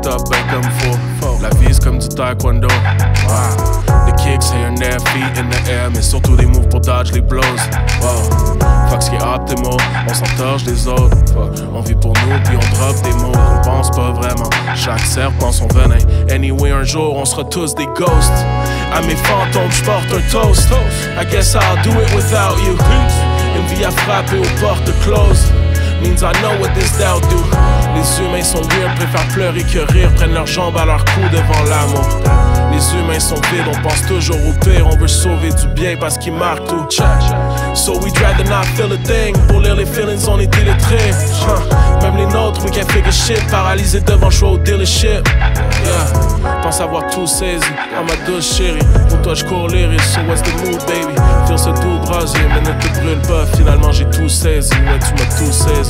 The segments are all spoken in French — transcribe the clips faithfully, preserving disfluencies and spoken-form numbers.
up ben comme faut. La vie c'est comme du taekwondo. Wow. The kicks here and there, feet in the air, mais surtout des moves pour dodge les blows. Wow. Fuck ce qui est optimal, on s'entorche des autres. Fuck. On vit pour nous puis on drop des mots qu'on pense pas vraiment. Chaque serpent son venin. Anyway un jour on sera tous des ghosts. À mes fantômes j'porte un toast. I guess I'll do it without you. Une vie à frapper aux portes closes. Means I know what this doubt do. Les humains sont weird, préfèrent pleurer que rire. Prennent leurs jambes à leur cou devant l'amour. Les humains sont vides, on pense toujours au pire. On veut sauver du bien parce qu'ils marquent tout. So we'd rather not feel a thing. Pour lire les feelings, on est illettrés. Huh. Même les nôtres, we can't figure shit. Paralysés devant choix au dealership. Yeah. Pense avoir tout saisi. Oh ma douce chérie, pour toi j'cours les risques. So what's the mood baby? Feel ce doux brasier, mais ne te brûle pas. Finalement j'ai tout saisi, ouais tu m'as tout saisi.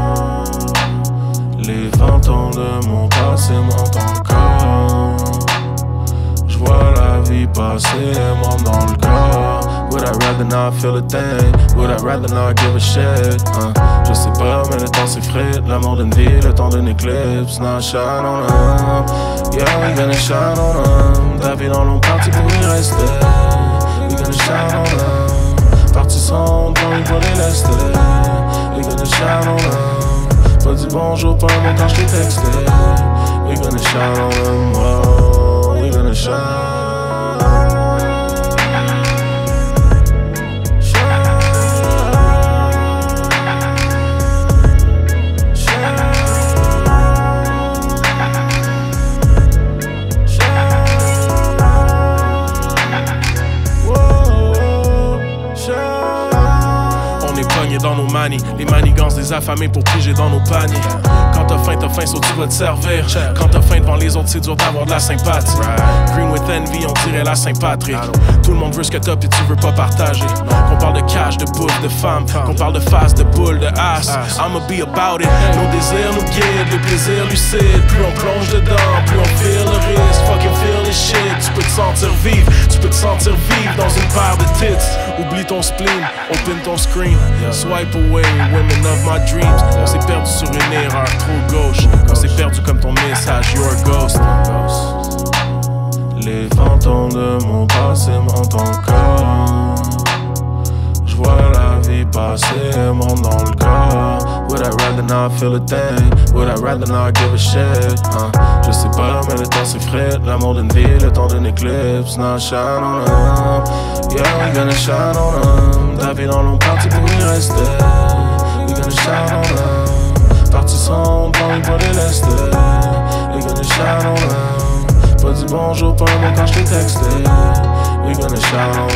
Les fantômes de mon passé montent encore. J'vois la vie passer et monte dans le corps. Would I rather not feel a thing? Would I rather not give a shit? Uh, je sais pas mais le temps s'effrite. L'amour d'une vie, le temps d'une éclipse. Now shine on them. Yeah we gonna shine on them. Ta vie dans l'ombre parti pour y rester. We gonna shine on them. Partis sont dans une pour les lester. We gonna shine on them. Pas dit bonjour, pas un mot quand j't'ai texté. We gonna shine on them, oh, we gonna shine. Dans nos manies, les manigances des affamés pour piger dans nos paniers. Quand t'as faim, t'as faim, so tu vas te servir. Quand t'as faim devant les autres, c'est dur d'avoir de la sympathie. Green with envy, on dirait la Saint-Patrick. Tout le monde veut ce que t'as pis tu veux pas partager. Qu'on parle de cash, de bouffe, de femme. Qu'on parle de face, de boule, de ass. I'ma be about it. Nos désirs nous guident, les plaisirs lucides. Plus on plonge dedans, plus on feel le risque. Fucking feel the shit. Tu peux te sentir vivre, tu peux te sentir vivre dans une paire de tits. Oublie ton spleen, open ton screen. Swipe away, women of my dreams. On s'est perdu sur une erreur trop gauche. On s'est perdu comme ton message, you're a ghost. Les fantômes de mon passé montent encore. J'vois la vie passer et monte dans le corps. Would I rather not feel a thing? Would I rather not give a shit? Uh, je sais pas mais le temps s'effrite. L'amour d'une vie, le temps d'une éclipse. Now shine on them. Yeah we gonna shine on them. Ta vie dans l'ombre parti pour y rester. We gonna shine on them. Partis sont dans une pour les lester. We gonna shine on them. Pas dit bonjour, pas un mot quand j't'ai texté. We gonna shine on